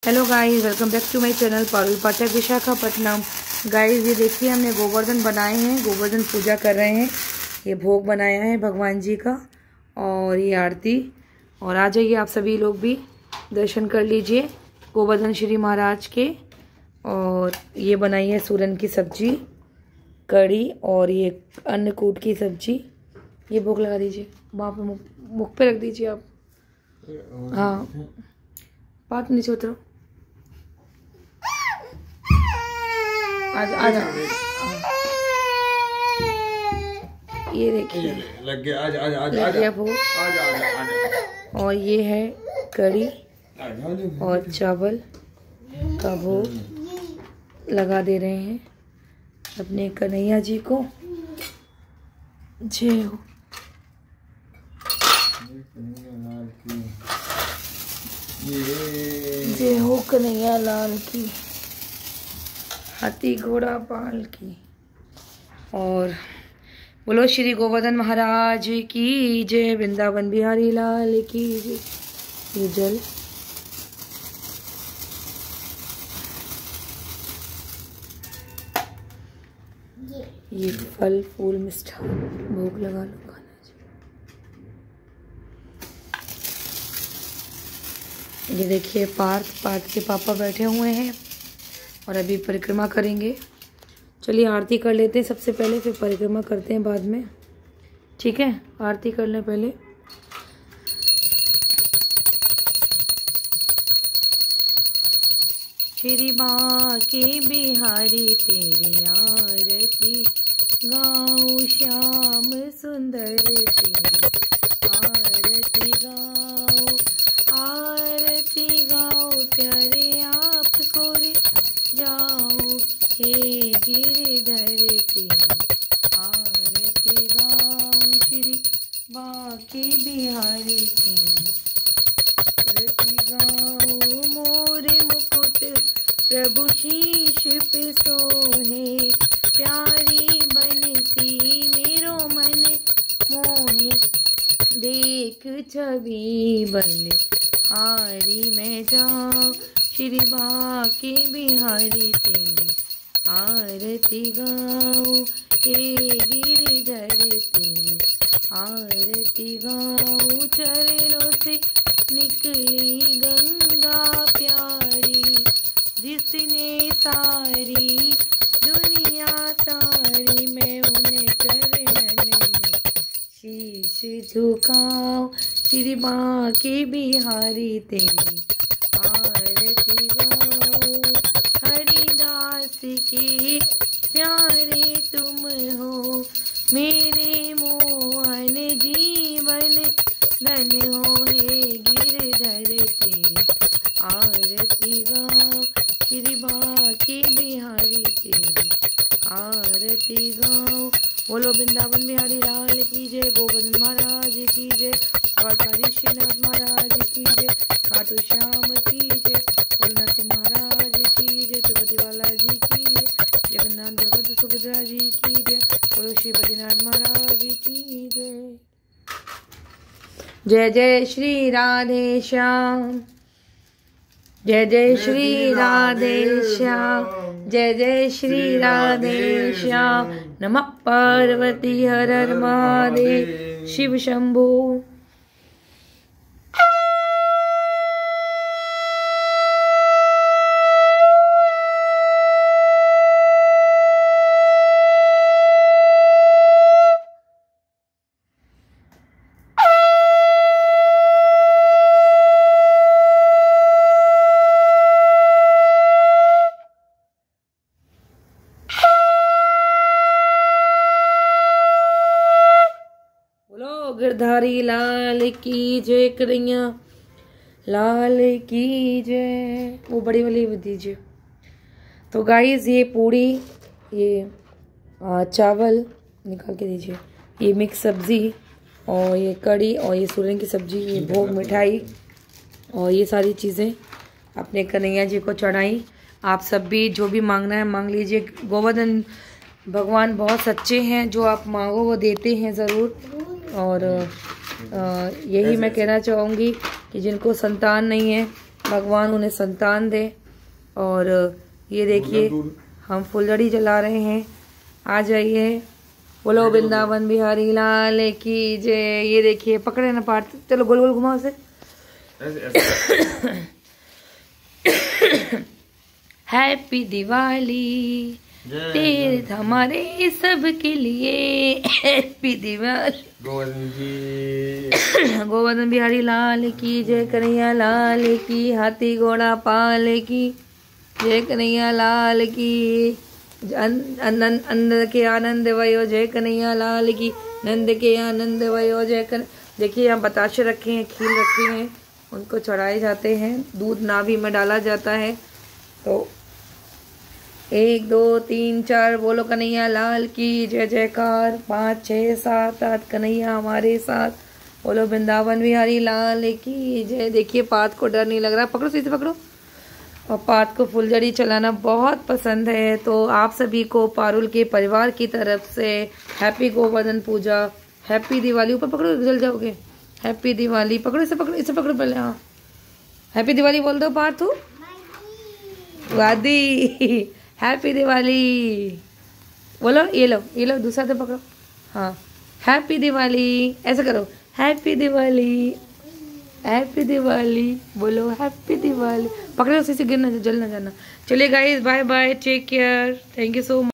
Hello guys, welcome back to my channel Parul Pathak Visakhapatnam. Guys ये देखिए हमने गोवर्धन बनाए हैं, गोवर्धन पूजा कर रहे हैं। ये भोग बनाया है भगवान जी का और ये आरती। और आ जाइए आप सभी लोग भी दर्शन कर लीजिए गोवर्धन श्री महाराज के। और ये बनाई है सूरन की सब्जी, कड़ी और ये अन्नकूट की सब्जी। ये भोग लगा दीजिए, वहाँ पे मुख पे रख दीजिए आप। हाँ, बात नीचे उतरो। आ जा। ये देखिए लग गया भोग। और ये है कड़ी और चावल का भोग लगा दे रहे हैं अपने कन्हैया जी को। जय हो। जय हो कन्हैया लाल की, हाथी घोड़ा पाल की। और बोलो श्री गोवर्धन महाराज की जय, वृंदावन बिहारी लाल की जय। ये जल ये फल फूल मिष्ठान भोग लगा लो। ये देखिए पार्थ के पापा बैठे हुए हैं और अभी परिक्रमा करेंगे। चलिए आरती कर लेते हैं सबसे पहले, फिर परिक्रमा करते हैं बाद में। ठीक है, आरती कर लें पहले। श्री बांके बिहारी तेरी आरती गाऊं, श्याम सुंदर तेरी आरती गाऊं, आरती गाओ प्यारे आपको रे जाओ, हे गिरधर तेरी आरती गाओ, श्री बांके बिहारी तेरी आरती गाओ। मोरे मुकुट प्रभु शीश पे सोहे, प्यारी बनती मेरो मन मोहे, देख छवि बल हारी में जाओ, श्री बांके बिहारी तेरी आरती गाओ, हे गिरधर तेरी आरती गाओ। चरणों से निकली गंगा प्यारी, जिसने सारी दुनिया तारी, मैं उन्हें चरणन में शीश झुकाओ, श्री बांके बिहारी तेरी आरती गाओ। हरिदास के प्यारे तुम हो, मेरे मोहन जीवन धन हो, हे गिरधर तेरी आरती गाओ, श्री बांके बिहारी तेरी आरती गाओ। बोलो वृंदावन बिहारी लाल की जय, गोवर्धन महाराज की जय, द्वारकाधीशनाथ महाराज की जय, खाटू श्याम की जय, बोलो नरसिंह महाराज की जय, तिरुपति बालाजी की जय, जगन्नाथ भगवत सुभद्रा जी की जय, बोलो श्री बद्रीनाथ महाराज की जय। जय जय श्री राधे श्याम, जय जय श्री राधे श्याम, जय जय श्री राधे श्याम। नमः पार्वती हर हर महादेव, शिव शंभो। गिरधारी लाल की जय, कन्हैया लाल की जय। वो बड़ी वाली दीजिए। तो गाइस ये पूड़ी, ये चावल निकाल के दीजिए, ये मिक्स सब्जी और ये कड़ी और ये सूरन की सब्जी, ये भोग मिठाई और ये सारी चीज़ें अपने कन्हैया जी को चढ़ाई। आप सब भी जो भी मांगना है मांग लीजिए। गोवर्धन भगवान बहुत सच्चे हैं, जो आप मांगो वो देते हैं ज़रूर। और यही मैं कहना चाहूँगी कि जिनको संतान नहीं है भगवान उन्हें संतान दे। और ये देखिए हम फुलझड़ी जला रहे हैं। आ जाइए, बोलो वृंदावन बिहारी लाल की जय। ये देखिए पकड़े ना पार्थ, चलो गोल गोल घुमाओ से। हैप्पी दिवाली तेरे हमारे सब के लिए, हैप्पी दिवाली। गोवर्धन बिहारी लाल की जय, कन्हैया लाल की, हाथी घोड़ा पाल की जय, कन्हैया लाल की। नंद के आनंद वयो जय, कन्हैया लाल की, नंद के आनंद वयो जय। देखिए यहाँ बताशे रखे हैं, खील रखे हैं, उनको चढ़ाए जाते हैं, दूध नाभि में डाला जाता है। तो 1 2 3 4 बोलो कन्हैया लाल की जय जयकार। 5 6 7 8 कन्हैया हमारे साथ, बोलो वृंदावन बिहारी लाल की जय। देखिए पात को डर नहीं लग रहा, पकड़ो सीधे पकड़ो। और पात को फुलझड़ी चलाना बहुत पसंद है। तो आप सभी को पारुल के परिवार की तरफ से हैप्पी गोवर्धन पूजा, हैप्पी दिवाली। ऊपर पकड़ो जल जाओगे। हैप्पी दिवाली, पकड़ो इसे, पकड़ो इसे, पकड़ो पहले। हाँ हैप्पी दिवाली बोल दो पार्थू। वादी हैप्पी दिवाली बोलो। ये लो दूसरा से पकड़ो। हाँ हैप्पी दिवाली, ऐसे करो, हैप्पी दिवाली, हैप्पी दिवाली बोलो, हैप्पी दिवाली। पकड़ो उसी से गिर ना, जल ना जाना। चलिए guys, bye bye, take care, thank you so much.